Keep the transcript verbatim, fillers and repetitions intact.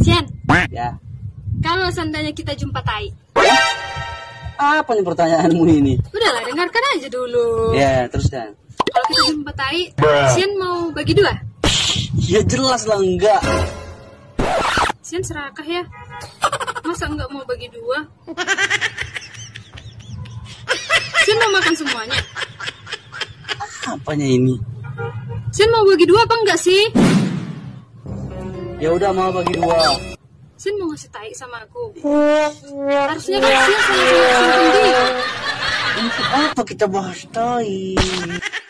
Sian, Ya. kalau seandainya kita jumpa tai. Apa nih pertanyaanmu ini? Udahlah, dengarkan aja dulu. Ya, teruskan. Kalau kita jumpa tai, Sian mau bagi dua? Ya jelas lah enggak. Sian serakah ya. Masa enggak mau bagi dua? Sian mau makan semuanya. Apanya ini? Sian mau bagi dua apa enggak sih? Ya udah mau bagi dua. Sian mau ngasih tai sama aku. Harusnya kan Sian sama-sama penting. Untuk apa kita bahas tai?